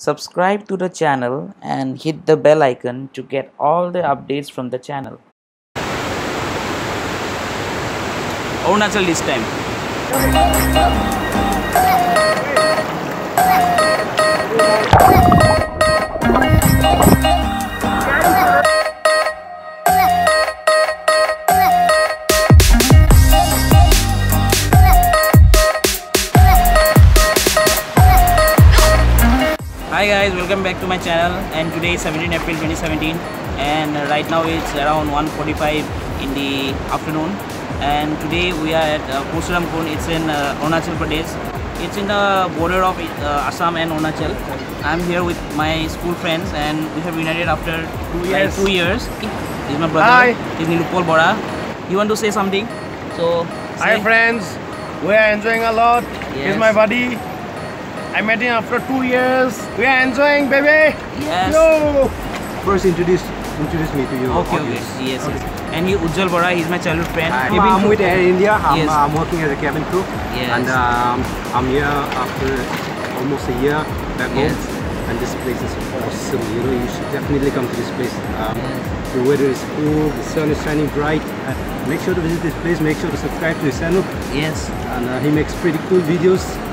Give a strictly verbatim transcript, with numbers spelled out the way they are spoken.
Subscribe to the channel and hit the bell icon to get all the updates from the channel. Arunachal this time. Hi guys, welcome back to my channel, and today is seventeenth April twenty seventeen, and right now it's around one forty-five in the afternoon, and today we are at uh, Parsuram Kund. It's in uh, Arunachal Pradesh. It's in the border of uh, Assam and Arunachal. I'm here with my school friends, and we have reunited after two years. Like two years. This is my brother. Hi. He's Nilupal Bora. You want to say something? So Hi say. friends, we are enjoying a lot. Yes. He's my buddy. I met him after two years. We are enjoying, baby. Yes. Yo. First introduce introduce me to you. Okay, okay. Yes, yes. And he Ujjal Bora, he's my childhood friend. I'm, Cabin I'm crew. with Air India. I'm, Yes. I'm working as a cabin crew. Yes. And um, I'm here after almost a year back Yes. home. And this place is awesome. You know, you should definitely come to this place. Um, Yes. The weather is cool. The sun is shining bright. Uh, make sure to visit this place. Make sure to subscribe to his channel. Yes. And uh, he makes pretty cool videos.